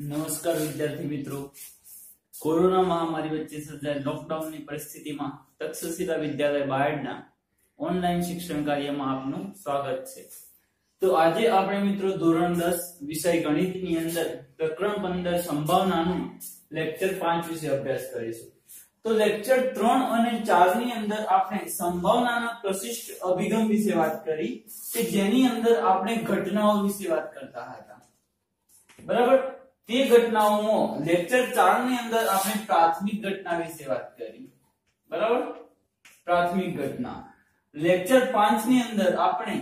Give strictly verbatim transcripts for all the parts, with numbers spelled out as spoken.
નમસ્કાર વિદ્યાર્થી મિત્રો, કોરોના મહામારી વચ્ચે સર્જાયેલ લોકડાઉનની પરિસ્થિતિમાં તક્ષશિલા વિદ્યાલય બાયડના ઓનલાઈન શિક્ષણ કાર્યમાં આપનું સ્વાગત છે। તો આજે આપણે મિત્રો ધોરણ દસ વિષય ગણિતની અંદર પ્રકરણ પંદર સંભાવનાનું લેક્ચર પાંચ વિશે અભ્યાસ કરીશું। તો લેક્ચર ત્રણ અને ચાર ની અંદર આપણે સંભાવનાના પ્રશિષ્ટ અભિગમ વિશે વાત કરી કે જેની અંદર આપણે ઘટનાઓ વિશે વાત કરતા હતા, બરાબર। તે ઘટનાઓમાં લેક્ચર ચાર ની અંદર આપણે પ્રાથમિક ઘટના વિશે વાત કરી, બરાબર, પ્રાથમિક ઘટના। લેક્ચર પાંચ ની અંદર આપણે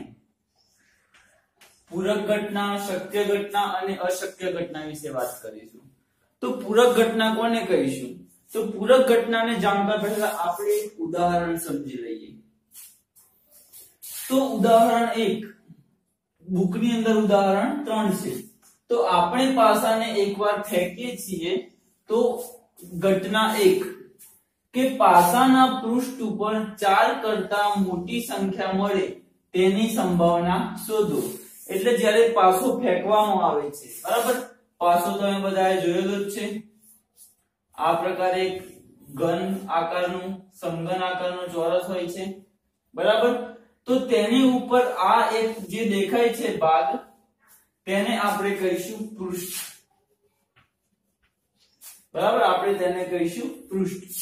પૂરક ઘટના, શક્ય ઘટના અને અશક્ય ઘટના વિશે વાત કરીશું। તો પૂરક ઘટના કોને કહીશું? તો પૂરક ઘટનાને જાણતા પહેલા આપણે એક ઉદાહરણ સમજી લઈએ। તો ઉદાહરણ એક બુકની અંદર ઉદાહરણ ત્રણ છે। તો આપણે પાસાને એકવાર ફેંકીએ છીએ તો ઘટના એક કે પાસાના પૃષ્ઠ ઉપર ચાર કરતા મોટી સંખ્યા મળે તેની સંભાવના શોધો। એટલે જ્યારે પાસો ફેંકવામાં આવે છે, બરાબર, પાસો તમે બધાએ જોયેલો જ છે। આ પ્રકારે એક ઘન આકારનું સમઘન આકારનો ચોરસ હોય છે, બરાબર। તો તેની ઉપર આ એક જે દેખાય છે ભાગ, તેને આપણે કહીશું પૃષ્ઠ, બરાબર, આપણે તેને કહીશું પૃષ્ઠ।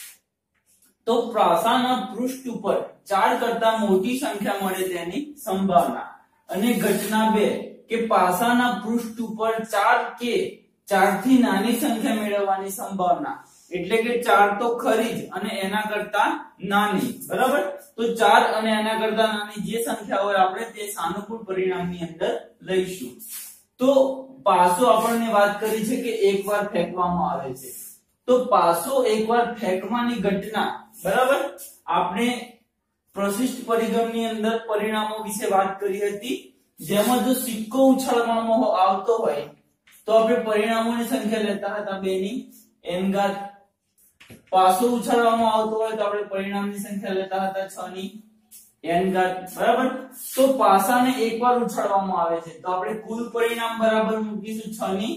તો પાસાના પૃષ્ઠ ઉપર ચાર કરતા મોટી સંખ્યા મળે તેની સંભાવના। અને ઘટના બે કે પાસાના પૃષ્ઠ ઉપર ચાર કે ચાર થી નાની સંખ્યા મેળવવાની સંભાવના, એટલે કે ચાર તો ખરી જ અને એના કરતા નાની, બરાબર। તો ચાર અને એના કરતા નાની જે સંખ્યા હોય આપણે તે સાનુકૂળ પરિણામની અંદર લઈશું। તો પાસો આપણને વાત કરી છે કે એકવાર ફેંકવામાં આવે છે, તો પાસો એકવાર ફેંકવાની ઘટના, બરાબર, આપણે પ્રશિષ્ટ પરિગમની અંદર પરિણામો વિશે વાત કરી હતી, જેમાં જો સિક્કો ઉછાળવામાં આવતો હોય તો આપણે પરિણામોની સંખ્યા લેતા હતા બે ની n ઘાત, પાસો ઉછાળવામાં આવતો હોય તો આપણે પરિણામની સંખ્યા લેતા હતા છ ની n ઘાત, બરાબર। તો પાસાને એકવાર ઉછાળવામાં આવે છે તો આપણે કુલ પરિણામ બરાબર મૂકીશું છ ની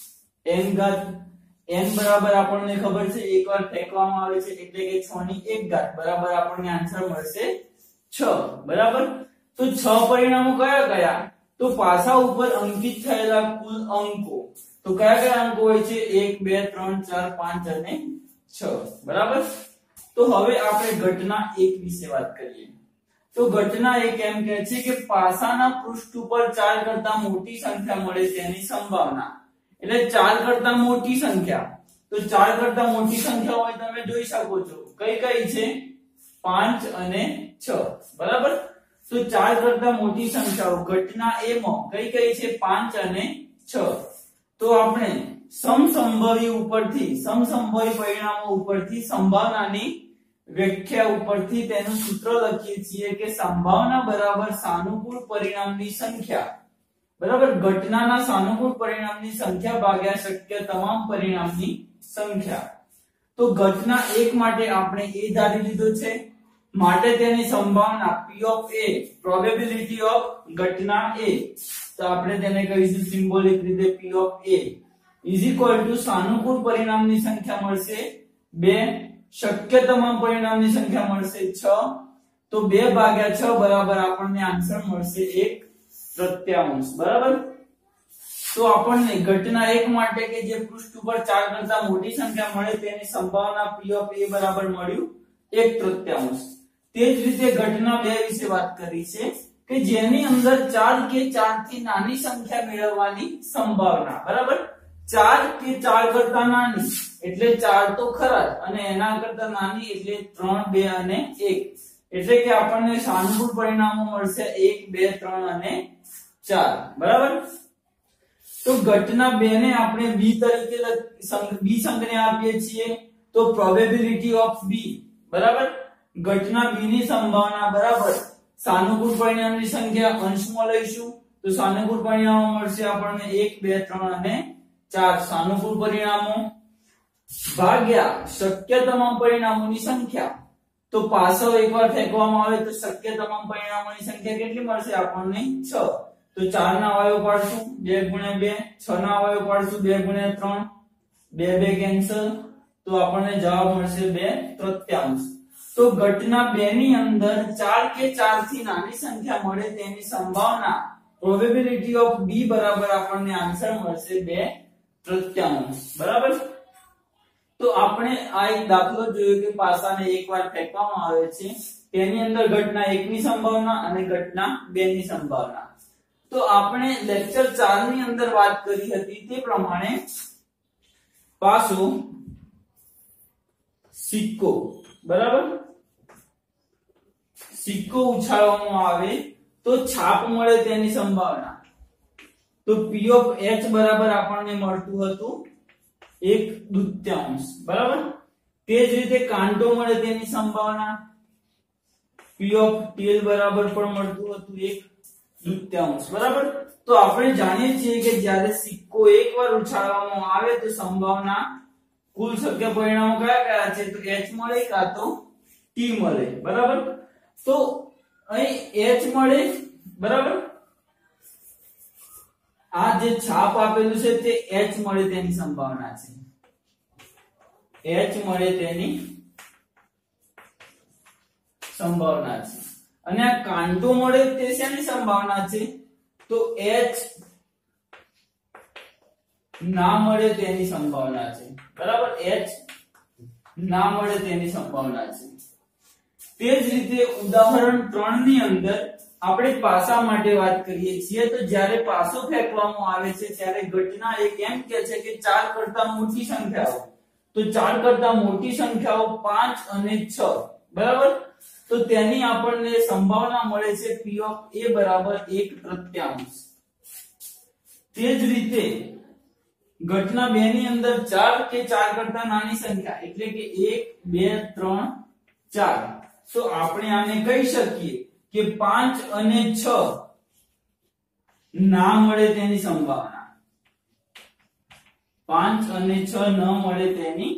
n ઘાત, n બરાબર આપણને ખબર છે એકવાર ફેંકવામાં આવે છે એટલે કે છ ની એક ઘાત, બરાબર, આપણને આન્સર મળશે છ, બરાબર। તો છ પરિણામો કયા કયા? તો પાસા ઉપર અંકિત થયેલા કુલ અંકો, તો કયા કયા અંકો હોય છે? એક, બે, ત્રણ, ચાર, પાંચ અને છ, બરાબર। તો હવે આપણે ઘટના એક વિશે વાત કરીએ। તો ઘટના એક એમ કહે છે કે પાસાના પૃષ્ઠ ઉપર ચાર કરતા મોટી સંખ્યા મળે તેની સંભાવના, એટલે ચાર કરતા મોટી સંખ્યા, તો ચાર કરતા મોટી સંખ્યા હોય તમે જોઈ શકો છો કઈ કઈ છે? પાંચ અને છ, બરાબર। તો ચાર કરતા મોટી સંખ્યાઓ ઘટના એ માં કઈ કઈ છે? પાંચ અને છ। તો આપણે સમસંભવી ઉપરથી, સમસંભવી પરિણામો ઉપરથી સંભાવનાની વ્યાખ્યા ઉપરથી તેનું સૂત્ર લખીએ છીએ કે સંભાવના બરાબર સાનુકૂળ પરિણામની સંખ્યા, બરાબર, ઘટનાના સાનુકૂળ પરિણામની સંખ્યા ભાગ્યા શક્ય તમામ પરિણામની સંખ્યા। તો ઘટના એક માટે આપણે એ ધારી લીધો છે, માટે તેની સંભાવના p of a, probability of ઘટના a, તો આપણે તેને કહીશું સિમ્બોલિક રીતે p of a is equal to સાનુકૂળ પરિણામની સંખ્યા મળશે બે, શક્ય તમામ પરિણામની સંખ્યા મળશે છ, તો બે ભાગ્યા છ બરાબર આપણને આન્સર મળશે એક તૃતીયાંશ, બરાબર। તો આપણને ઘટના એક માટે કે જે પૃષ્ઠ ઉપર ચાર કરતા મોટી સંખ્યા મળે તેની સંભાવના p of a બરાબર મળ્યું એક તૃતીયાંશ। તે જ રીતે ઘટના બે વિશે વાત કરી છે કે જેની અંદર ચાર કે ચાર થી નાની સંખ્યા મેળવવાની સંભાવના, બરાબર। ચાર કે ચાર કરતા નાની એટલે ચાર તો ખરા અને એના કરતા નાની એટલે ત્રણ, બે અને એક, એટલે કે આપણને સાનુકૂળ પરિણામો મળશે એક, બે, ત્રણ અને ચાર, બરાબર। તો ઘટના બે ને આપણે b તરીકે b સંજ્ઞા આપીએ છીએ, તો પ્રોબેબિલિટી ઓફ b, બરાબર, ઘટના b ની સંભાવના બરાબર સાનુકૂળ પરિણામની સંખ્યા અંશમાં લઈશું તો સાનુકૂળ પરિણામો મળશે આપણને એક, બે, ત્રણ અને ચાર સાનુકૂળ પરિણામો ભાગ્યા શક્ય તમામ પરિણામોની સંખ્યા। તો પાસો એકવાર ફેંકવામાં આવે તો શક્ય તમામ પરિણામોની સંખ્યા કેટલી મળશે આપણને? છ। તો ચાર ના અવયવ પાડશું બે ગુણ્યા બે, છ ના અવયવ પાડશું બે ગુણ્યા ત્રણ, બે બે કેન્સલ, તો આપણને જવાબ મળશે બે તૃતીયાંશ. તો ઘટના બે ની અંદર ચાર કે ચાર થી નાની સંખ્યા મળે તેની સંભાવના પ્રોબેબિલિટી ઓફ b બરાબર આપણને આન્સર મળશે બે તૃતીયાંશ. બરાબર. તો આપણે આ એક દાખલો જોયો કે પાસાને એકવાર ફેંકવામાં આવે છે, તેની અંદર ઘટના એક ની સંભાવના અને ઘટના બે ની સંભાવના. તો આપણે લેક્ચર ચાર ની અંદર વાત કરી હતી તે પ્રમાણે પાસો, સિક્કો, બરાબર, સિક્કો ઉછાળવામાં આવે તો છાપ મળે તેની સંભાવના. તો p of h બરાબર આપણને મળતું હતું એક દૂત્યાંશ. બરાબર. તે જ રીતે કાંટો મળે તેની સંભાવના p of tail બરાબર પણ મળતું હતું એક દૂત્યાંશ. બરાબર. તો આપણે જાણીએ છીએ કે જ્યારે સિક્કો એકવાર ઉછાળવામાં આવે તો સંભાવના કુલ શક્ય પરિણામો કયા કયા છે? તો h મળે કાં તો t મળે. બરાબર. તો અહીં h મળે. બરાબર. આ જે છાપ આપેલું છે તે h મળે તેની સંભાવના છે. h મળે તેની સંભાવના છે. અને આ કાંટો મળે તે શેની સંભાવના છે? તો h ના મળે તેની સંભાવના છે. બરાબર. h ના મળે તેની સંભાવના છે. તે જ રીતે ઉદાહરણ ત્રણ ની અંદર આપણે પાસા માટે વાત કરીએ છીએ. તો જ્યારે પાસો ફેંકવામાં આવે છે ત્યારે ઘટના એક એમ કહે છે કે ચાર કરતા મોટી સંખ્યાઓ, તો ચાર કરતા મોટી સંખ્યાઓ પાંચ અને છ. બરાબર. તો તેની આપણને સંભાવના મળે છે p of a બરાબર એક તૃતીયાંશ. તે જ રીતે ઘટના બે ની અંદર ચાર કે ચાર કરતા નાની સંખ્યા એટલે કે એક, બે, ત્રણ, ચાર. તો આપણે આને કહી શકીએ કે પાંચ અને છ ના મળે તેની સંભાવના. પાંચ અને છ ન મળે તેની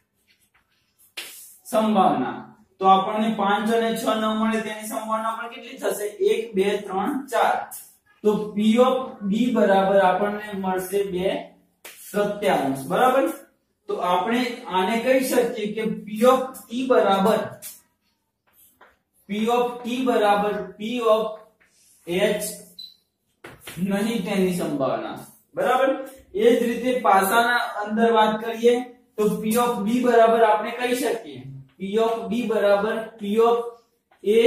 સંભાવના. તો આપણને પાંચ અને છ ન મળે તેની સંભાવના પણ કેટલી થશે? એક, બે, ત્રણ, ચાર. તો p of b બરાબર આપણને મળશે બે તૃતીયાંશ. બરાબર. તો આપણે આને કહી શકીએ કે p of t બરાબર p of t બરાબર p of h નહીં તેની સંભાવના. બરાબર. એ જ રીતે પાસાના અંદર વાત કરીએ તો p of b બરાબર આપણે કહી શકીએ p of b બરાબર p of a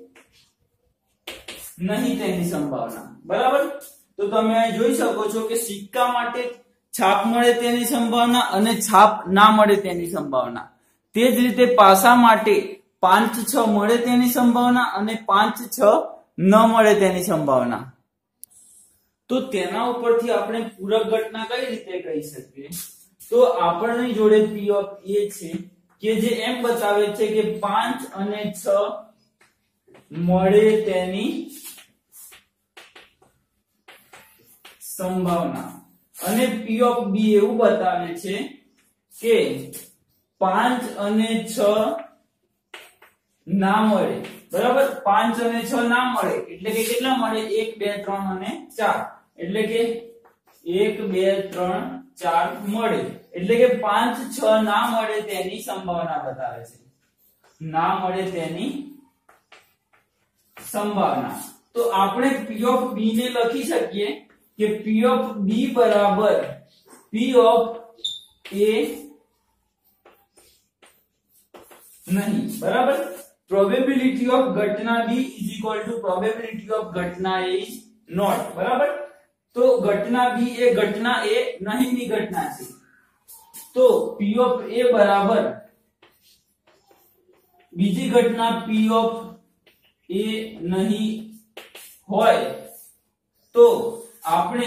નહીં તેની સંભાવના. બરાબર. તો તમે અહીં જોઈ શકો છો કે સિક્કા માટે છાપ મળે તેની સંભાવના અને છાપ ના મળે તેની સંભાવના. તે જ રીતે પાસા માટે પાંચ છ મળે તેની સંભાવના અને પાંચ છ ન મળે તેની સંભાવના. તો તેના ઉપરથી આપણે પૂરક ઘટના કઈ રીતે કહી શકીએ? તો આપણી જોડે p of a છે કે જે એમ બતાવે છે કે પાંચ અને છ મળે તેની સંભાવના, અને p of b એવું બતાવે છે કે પાંચ અને છ ના મળે. બરાબર. પાંચ અને છ ના મળે એટલે કે કેટલા મળે? એક, બે, ત્રણ અને ચાર. એટલે કે એક, બે, ત્રણ, ચાર મળે. એટલે કે પાંચ છ ના મળે તેની સંભાવના બતાવે છે. ના મળે તેની સંભાવના. તો આપણે p of b ને લખી શકીએ કે p of b બરાબર p of a નહીં. બરાબર. પ્રોબેબિલિટી ઓફ ઘટના b is equal to probability of ઘટના a is not. બરાબર. તો ઘટના b એ ઘટના a નહીં ની ઘટના છે. તો p of a બરાબર બીજી ઘટના p of a નહીં હોય તો આપણે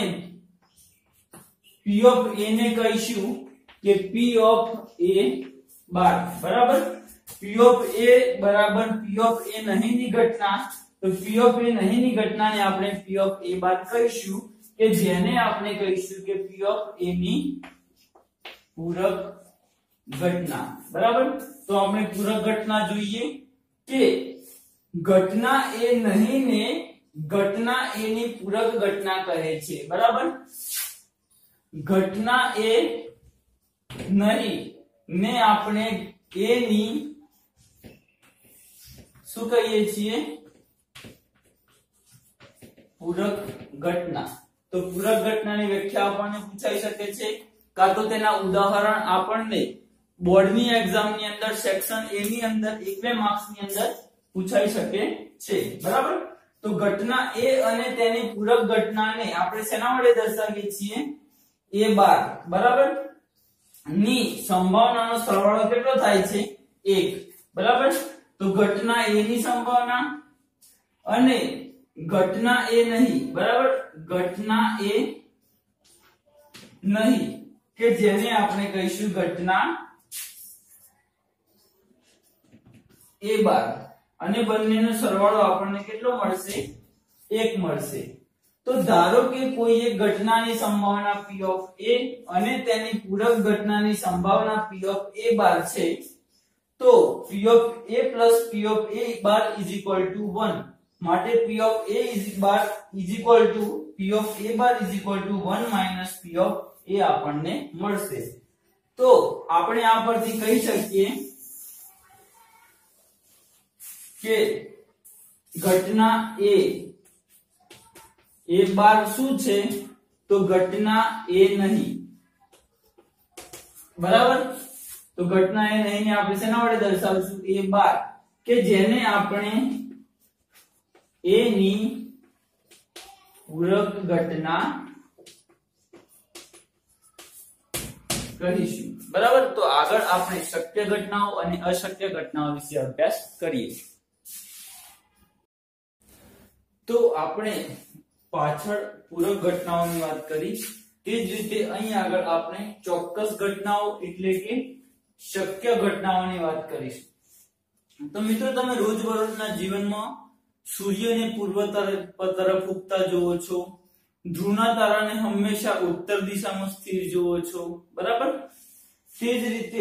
p of a ને કહીશું કે p of a બાર. બરાબર. p of a બરાબર p of a નહીં ની ઘટના. તો p of a નહીં ની ઘટનાને આપણે p of a બાર કહીશું કે જેને આપણે કહીશું કે p of a ની પૂરક ઘટના. બરાબર. તો આપણે પૂરક ઘટના જોઈએ કે ઘટના એ નહીં ને ઘટના એ ની પૂરક ઘટના કહે છે, બરાબર। ઘટના એ નહીં ને આપણે એ ની શું કહીએ છીએ? પૂરક ઘટના। તો પૂરક ઘટનાની વ્યાખ્યા આપણને પૂછાઈ શકે છે, કાં તો તેના ઉદાહરણ આપણને બોર્ડની એક્ઝામની અંદર સેક્શન એ ની અંદર એક બે માર્ક્સ ની અંદર પૂછાઈ શકે છે, બરાબર। તો ઘટના એ અને તેની પૂરક ઘટનાને આપણે શેના વડે દર્શાવીએ છીએ? એ બાર, બરાબર, ની સંભાવનાનો સરવાળો કેટલો થાય છે? એક, બરાબર। તો ઘટના એ ની સંભાવના અને ઘટના એ નહીં, બરાબર, ઘટના એ નહીં કે જેને આપણે કહીશું ઘટના એ બાર, અને બંનેનો સરવાળો આપણને કેટલો મળશે? એક મળશે। તો ધારો કે કોઈ એક ઘટનાની સંભાવના p ઓફ a અને તેની પૂરક ઘટનાની સંભાવના p ઓફ a બાર છે, તો p of a plus p of a bar is equal to one, માટે p of a is bar is equal to p of a bar is equal to one minus p of a આપણને મળશે। તો આપણે આ પરથી કહી શકીએ કે ઘટના એ એ બાર શું છે? તો ઘટના એ નહીં, બરાબર। તો ઘટના એ નહીં ને આપણે શેના વડે દર્શાવીશું? એ બાર, કે જેને આપણે એ ની પૂરક ઘટના કહીશું, બરાબર। તો આગળ આપણે શક્ય ઘટનાઓ અને અશક્ય ઘટનાઓ વિશે અભ્યાસ કરીએ। તો આપણે પાછળ પૂરક ઘટનાઓની વાત કરી, તે જ રીતે અહીં આગળ આપણે ચોક્કસ ઘટનાઓ એટલે કે શક્ય ઘટનાઓની વાત કરીશું। તો મિત્રો, તમે રોજબરોજના જીવનમાં સૂર્યને પૂર્વ તરફ ઉગતા જોવો છો, ધ્રુવના તારાને હંમેશા ઉત્તર દિશામાં સ્થિર જોવો છો, બરાબર। તે જ રીતે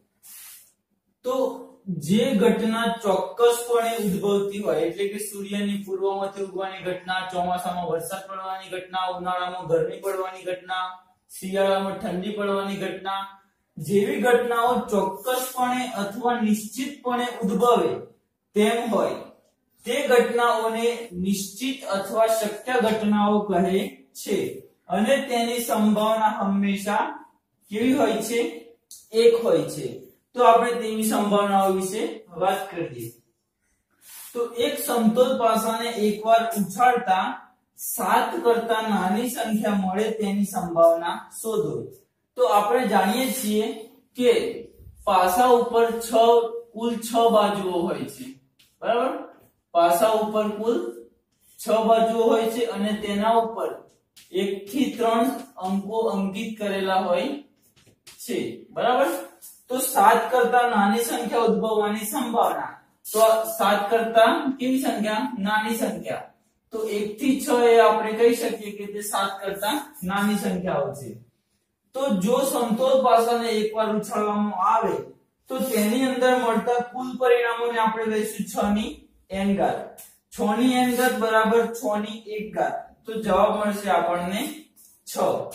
તો જે ઘટના ચોક્કસપણે ઉદ્ભવતી હોય એટલે કે સૂર્યની પૂર્વમાંથી ઉગવાની ઘટના, ચોમાસામાં વરસાદ પડવાની ઘટના, ઉનાળામાં ગરમી પડવાની ઘટના, શિયાળામાં ઠંડી પડવાની ઘટના જેવી ઘટનાઓ ચોક્કસપણે અથવા નિશ્ચિતપણે ઉદ્ભવે તેમ હોય તે ઘટનાઓને નિશ્ચિત અથવા શક્ય ઘટનાઓ કહે છે, અને તેની સંભાવના હંમેશા કેવી હોય છે? એક હોય છે। તો આપણે તેની સંભાવનાઓ વિશે વાત કરીએ। તો એક સમતોલ પાસાને એકવાર ઉછાળતા સાત કરતા નાની સંખ્યા મળે તેની સંભાવના શોધો। તો આપણે જાણીએ છીએ કે પાસા ઉપર છ કુલ છ બાજુઓ હોય છે, બરાબર। પાસા ઉપર કુલ છ બાજુઓ હોય છે અને તેના ઉપર એક થી ત્રણ અંકો અંકિત કરેલા હોય છે, બરાબર। તો સાત કરતા નાની સંખ્યા ઉદ્ભવવાની સંભાવના, તો સાત કરતા કેવી સંખ્યા? નાની સંખ્યા। તો એક થી છ એ આપણે કહી શકીએ કે તે સાત કરતા નાની સંખ્યાઓ છે। તો જો સમતોલ પાસાને એકવાર ઉછાળવામાં આવે તો તેની અંદર મળતા કુલ પરિણામોને આપણે લઈશું છ ની n ઘાત। છ ની n ઘાત બરાબર છ ની એક ઘાત, તો જવાબ મળશે આપણને છ।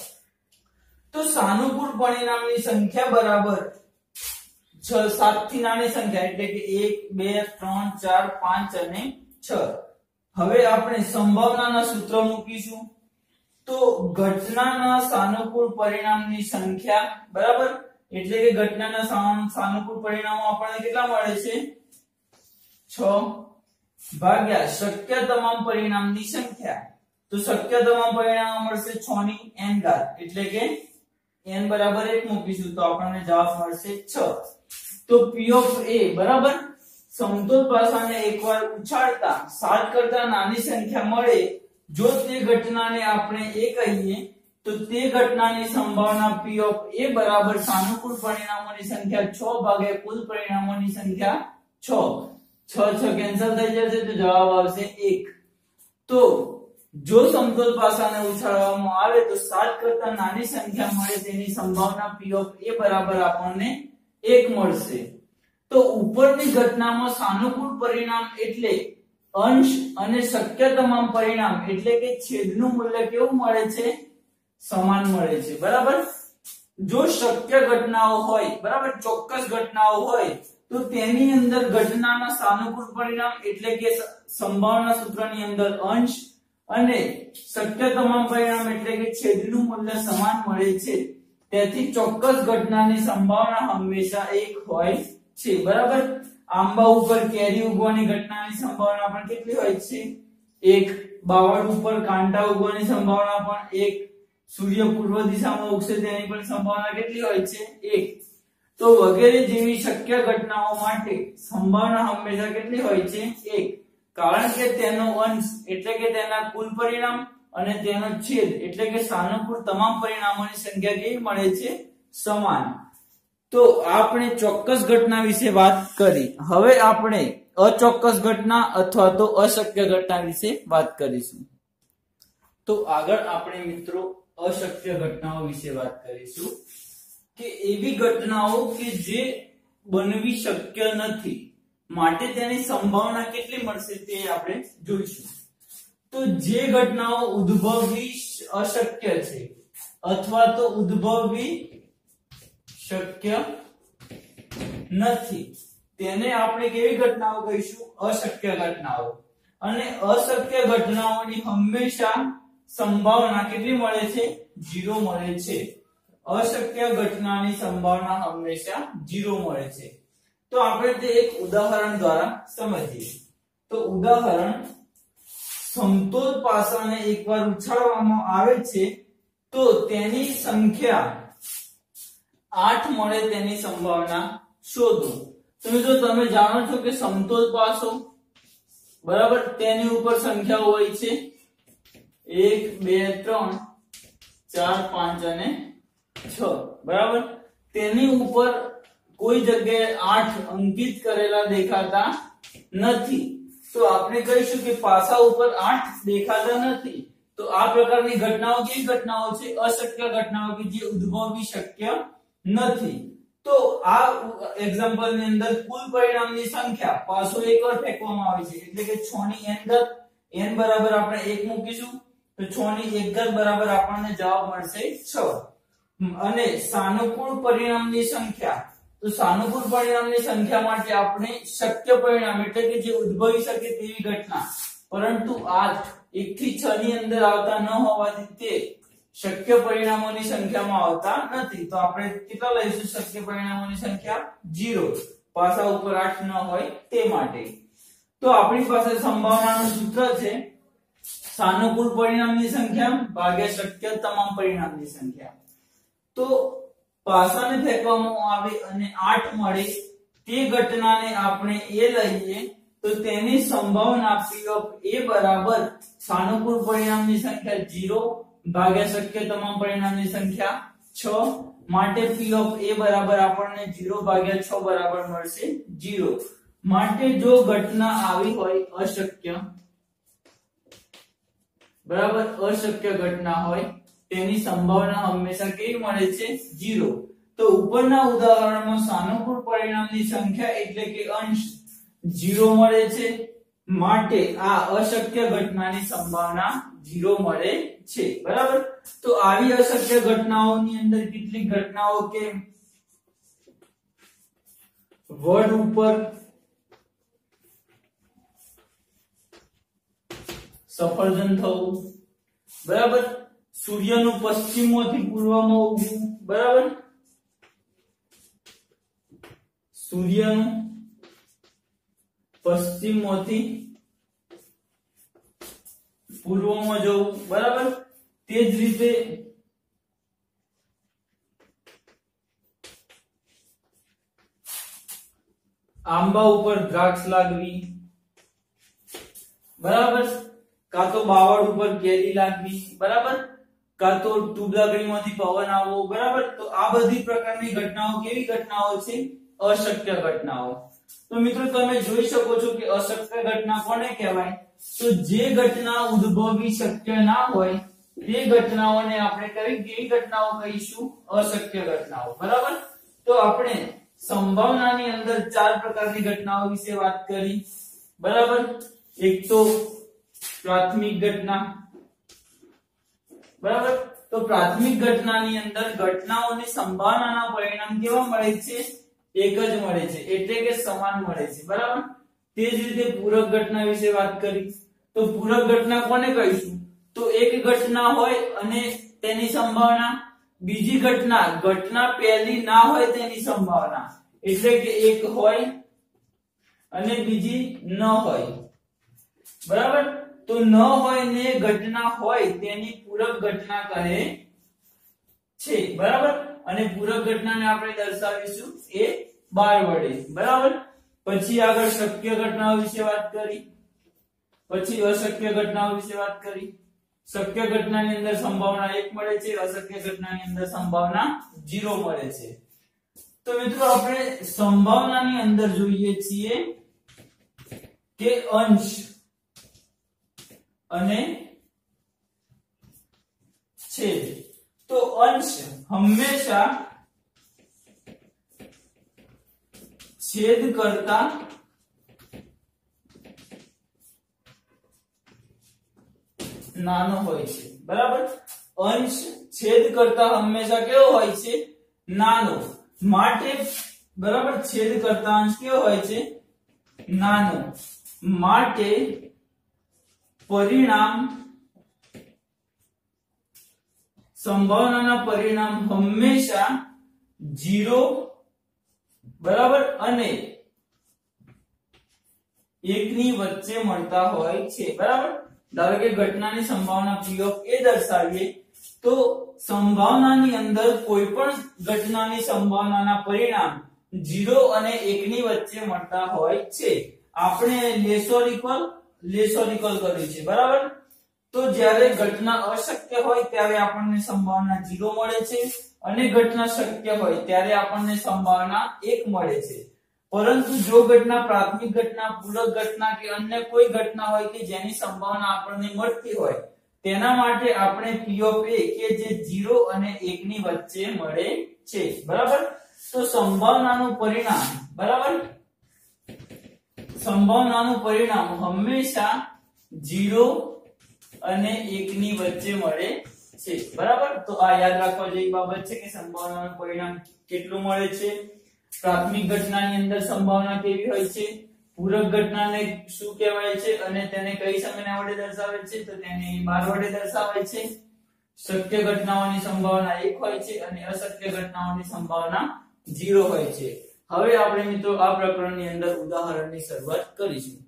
તો સાનુકૂળ પરિણામની સંખ્યા બરાબર છ, સાત થી નાની સંખ્યા એટલે કે એક બે ત્રણ ચાર પાંચ અને છ। હવે આપણે સંભાવનાના સૂત્ર મૂકીશું। તો ઘટનાના સાનુકૂળ પરિણામની સંખ્યા બરાબર એટલે કે ઘટનાના સાનુકૂળ પરિણામો આપણને કેટલા મળે છે? છ ભાગ્યા શક્ય તમામ પરિણામની સંખ્યા। તો શક્ય તમામ પરિણામો મળશે છ ની n ઘાત એટલે કે n બરાબર એક મૂકીશું તો આપણને જવાબ મળશે છ। તો p of a બરાબર સમતોલ પાસાને એકવાર ઉછાળતા સાત કરતા નાની સંખ્યા મળે જો તે ઘટનાને આપણે a કહીએ તો તે ઘટનાની સંભાવના p of a બરાબર સાનુકૂળ પરિણામોની સંખ્યા છ ભાગ્યા કુલ પરિણામોની સંખ્યા છ। છ છ કેન્સલ થઈ જશે તો જવાબ આવશે એક। તો જો સમતોલ પાસાને ઉછાળવામાં આવે તો સાત કરતા નાની સંખ્યા મળે તેની સંભાવના p of a બરાબર આપણને એક મળશે। તો ઉપરની ઘટનામાં સાનુકૂળ પરિણામ એટલે અંશ અને શક્ય તમામ પરિણામ એટલે કે છેદનું મૂલ્ય કેવું મળે છે? સમાન મળે છે. બરાબર. જો શક્ય ઘટનાઓ હોય, બરાબર, ચોક્કસ ઘટનાઓ હોય તો તેની અંદર ઘટનાના સાનુકૂળ પરિણામ એટલે કે સંભાવના સૂત્રની અંદર અંશ અને શક્ય તમામ પરિણામ એટલે કે છેદનું મૂલ્ય સમાન મળે છે. તેથી ચોક્કસ ઘટનાની સંભાવના હંમેશા એક હોય છે. બરાબર. આંબા ઉપર કેરી ઉગવાની ઘટનાની સંભાવના પણ કેટલી હોય છે? એક. બાવળ ઉપર કાંટા ઉગવાની સંભાવના પણ એક. સૂર્ય પૂર્વ દિશામાં ઉગશે તેની પણ સંભાવના કેટલી હોય છે? એક. તો વગેરે જેવી શક્ય ઘટનાઓ માટે સંભાવના હંમેશા કેટલી હોય છે? એક. કારણ કે તેનો અંશ એટલે કે તેના કુલ પરિણામ અને તેનો છેદ એટલે કે સાનુકૂળ તમામ પરિણામોની સંખ્યા કેવી મળે છે? સમાન. તો આપણે ચોક્કસ ઘટના વિશે વાત કરી. હવે આપણે અચોક્કસ ઘટના અથવા તો અશક્ય ઘટના વિશે વાત કરીશું. તો આગળ આપણે મિત્રો અશક્ય ઘટનાઓ વિશે વાત કરીશું કે એવી ઘટનાઓ કે જે બનવી શક્ય નથી માટે તેની સંભાવના કેટલી મળશે તે આપણે જોઈશું. તો જે ઘટનાઓ ઉદ્ભવવી અશક્ય છે અથવા તો ઉદ્ભવવી શક્ય નથી તેને આપણે કેવી ઘટનાઓ કહીશું? અશક્ય ઘટનાઓ. અને અશક્ય ઘટનાઓની હંમેશા સંભાવના કેટલી મળે છે? ઝીરો મળે છે. અશક્ય ઘટનાની સંભાવના હંમેશા ઝીરો મળે છે. તો આપણે તે એક ઉદાહરણ દ્વારા સમજીએ. તો ઉદાહરણ, સમતોલ પાસાને એકવાર ઉછાળવામાં આવે છે તો તેની સંખ્યા આઠ મળે તેની સંભાવના શોધો. તો મિત્રો તમે જાણો છો કે સમતોલ પાસો, બરાબર, તેની ઉપર સંખ્યાઓ હોય છે એક, બે, ત્રણ, ચાર, પાંચ અને છ. બરાબર. તેની ઉપર કોઈ જગ્યાએ આઠ અંકિત કરેલા દેખાતા નથી. તો આપણે કહીશું કે પાસા ઉપર આઠ દેખાતા નથી. તો આ પ્રકારની ઘટનાઓ કેવી ઘટનાઓ છે? અશક્ય ઘટનાઓ કે જે ઉદ્ભવવી શક્ય નથી. તો આ એક્ઝામ્પલ ની અંદર કુલ પરિણામની સંખ્યા પાસો એકવાર ફેંકવામાં આવે છે એટલે કે છ ની n ઘાત, n બરાબર આપણે એક મૂકીશું તો છ ની એક ઘાત બરાબર આપણને જવાબ મળશે છ. અને સાનુકૂળ પરિણામની સંખ્યા, તો સાનુકૂળ પરિણામની સંખ્યા માટે આપણે શક્ય પરિણામ એટલે કે જે ઉદ્ભવી શકે તેવી ઘટના, પરંતુ આઠ એક થી છ ની અંદર આવતા ન હોવાથી તે શક્ય પરિણામોની સંખ્યામાં આવતા નથી. તો આપણે કેટલા લઈશું? શક્ય પરિણામોની સંખ્યા ઝીરો. પાસા ઉપર આઠ ન હોય તે માટે. તો આપણી પાસે સંભાવનાનું સૂત્ર છે સાનુકૂળ પરિણામની સંખ્યા ભાગ્યા શક્ય તમામ પરિણામની સંખ્યા. તો પાસાને ફેંકવામાં આવે અને આઠ મળે તે ઘટનાને આપણે એ લઈએ તો તેની સંભાવના P of A બરાબર સાનુકૂળ પરિણામની સંખ્યા ઝીરો ભાગ્યા શક્ય તમામ પરિણામની સંખ્યા છ. માટે P of A બરાબર આપણને ઝીરો ભાગ્યા છ બરાબર મળશે ઝીરો. માટે જો ઘટના આવી હોય અશક્ય, બરાબર, અશક્ય ઘટના હોય તેની સંભાવના હંમેશા કેવી મળે છે? ઝીરો. તો ઉપરના ઉદાહરણમાં સાનુકૂળ પરિણામની સંખ્યા એટલે કે અંશ ઝીરો મળે છે માટે આ અશક્ય ઘટનાની સંભાવના ઝીરો મળે છે. બરાબર. તો આવી અશક્ય ઘટનાઓની અંદર કેટલીક ઘટનાઓ કે વડ ઉપર સફરજન થવું, બરાબર, સૂર્યનું પશ્ચિમોથી પૂર્વમાં ઉગવું, બરાબર, સૂર્યનું પશ્ચિમોથી પૂર્વમાં જવું, બરાબર. તે જ રીતે આંબા ઉપર દ્રાક્ષ લાગવી, બરાબર, કાં તો બાવળ ઉપર કેરી લાગવી, બરાબર, કાં તો ટુબલાગડીમાંથી પવન આવવો, બરાબર. તો આ બધી પ્રકારની ઘટનાઓ કેવી ઘટનાઓ છે? અશક્ય ઘટનાઓ. તો મિત્રો તમે જોઈ શકો છો કે અશક્ય ઘટના કોને કહેવાય? તો જે ઘટના ઉદ્ભવવી શક્ય ના હોય તે ઘટનાઓને આપણે કઈ કેવી ઘટનાઓ કહીશું? અશક્ય ઘટનાઓ. બરાબર. તો આપણે સંભાવનાની અંદર ચાર પ્રકારની ઘટનાઓ વિશે વાત કરી, બરાબર. એક તો પ્રાથમિક ઘટના, બરાબર. તો પ્રાથમિક ઘટનાની અંદર ઘટનાઓની સંભાવનાના પરિણામ કેવા મળે છે? એક જ મળે છે, એટલે કે સમાન મળે છે, બરાબર. તે જ રીતે પૂરક ઘટના વિશે વાત કરી. તો પૂરક ઘટના કોને કહીશું? તો એક ઘટના હોય અને તેની સંભાવના, બીજી ઘટના ઘટના પહેલી ના હોય તેની સંભાવના, એટલે કે એક હોય અને બીજી ન હોય, બરાબર. તો ન હોય ને ઘટના હોય તેની પૂરક ઘટના કહે છે, બરાબર. અને પૂરક ઘટનાને આપણે દર્શાવીશું એ બાર વડે, બરાબર. પછી આગળ શક્ય ઘટનાઓ વિશે વાત કરી, પછી અશક્ય ઘટનાઓ વિશે વાત કરી. શક્ય ઘટનાની અંદર સંભાવના એક મળે છે, અશક્ય ઘટનાની અંદર સંભાવના ઝીરો મળે છે. તો મિત્રો આપણે સંભાવનાની અંદર જોઈએ છીએ કે અંશ અને છેદ. તો અંશ હંમેશા છેદ કરતા નાનો હોય છે, બરાબર. અંશ છેદ કરતા હંમેશા કેવો હોય છે? નાનો. માટે બરાબર, છેદ કરતા અંશ કેવો હોય છે? નાનો. માટે પરિણામ, સંભાવનાના પરિણામ હંમેશા ઝીરો, બરાબર, અને એક ની વચ્ચે મળતા હોય છે, બરાબર. ધારો કે ઘટનાની સંભાવના P of A દર્શાવીએ તો સંભાવનાની અંદર કોઈ પણ ઘટનાની સંભાવનાના પરિણામ ઝીરો અને એક ની વચ્ચે મળતા હોય છે. આપણે less or equal less or equal કર્યું છે, બરાબર. તો જ્યારે ઘટના અશક્ય હોય ત્યારે આપણને સંભાવના ઝીરો મળે છે અને ઘટના શક્ય હોય ત્યારે આપણને સંભાવના એક મળે છે. પરંતુ જો ઘટના પ્રાથમિક ઘટના, પૂરક ઘટના કે અન્ય કોઈ ઘટના હોય કે જેની સંભાવના આપણને મળતી હોય તેના માટે આપણે P of A કે જે ઝીરો અને એક ની વચ્ચે મળે છે, બરાબર. તો સંભાવનાનું પરિણામ, બરાબર, સંભાવનાનું પરિણામ હંમેશા ઝીરો અને એક ની વચ્ચે મળે છે, બરાબર. તો આ યાદ રાખવા જેવી બાબત છે કે સંભાવનાનું પરિણામ કેટલું મળે છે. પ્રાથમિક ઘટનાની અંદર સંભાવના કેવી હોય છે, પૂરક ઘટનાને શું કહેવાય છે અને તેને કઈ સંજ્ઞા વડે દર્શાવે છે? તો તેને બાર વડે દર્શાવે છે. શક્ય ઘટનાઓની સંભાવના એક હોય છે અને અશક્ય ઘટનાઓની સંભાવના ઝીરો હોય છે. હવે આપણે મિત્રો આ પ્રકરણની અંદર ઉદાહરણની શરૂઆત કરીશું.